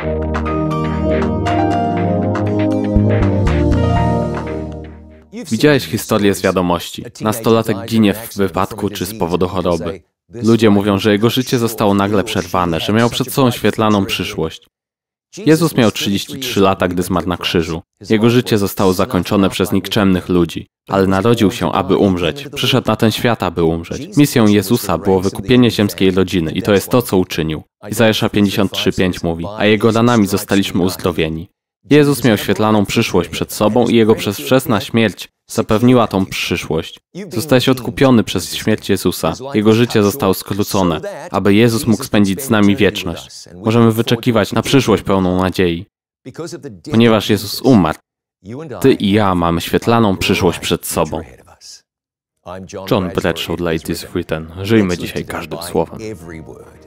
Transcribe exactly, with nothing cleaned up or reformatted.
Widziałeś historię z wiadomości. Nastolatek ginie w wypadku czy z powodu choroby. Ludzie mówią, że jego życie zostało nagle przerwane, że miał przed sobą świetlaną przyszłość. Jezus miał trzydzieści trzy lata, gdy zmarł na krzyżu. Jego życie zostało zakończone przez nikczemnych ludzi, ale narodził się, aby umrzeć. Przyszedł na ten świat, aby umrzeć. Misją Jezusa było wykupienie ziemskiej rodziny i to jest to, co uczynił. Izajasza pięćdziesiąt trzy pięć mówi, a Jego ranami zostaliśmy uzdrowieni. Jezus miał świetlaną przyszłość przed sobą i Jego przedwczesna śmierć zapewniła tą przyszłość. Zostałeś odkupiony przez śmierć Jezusa. Jego życie zostało skrócone, aby Jezus mógł spędzić z nami wieczność. Możemy wyczekiwać na przyszłość pełną nadziei. Ponieważ Jezus umarł, ty i ja mamy świetlaną przyszłość przed sobą. John Bradshaw dla It Is Written. Żyjmy dzisiaj każdym słowem.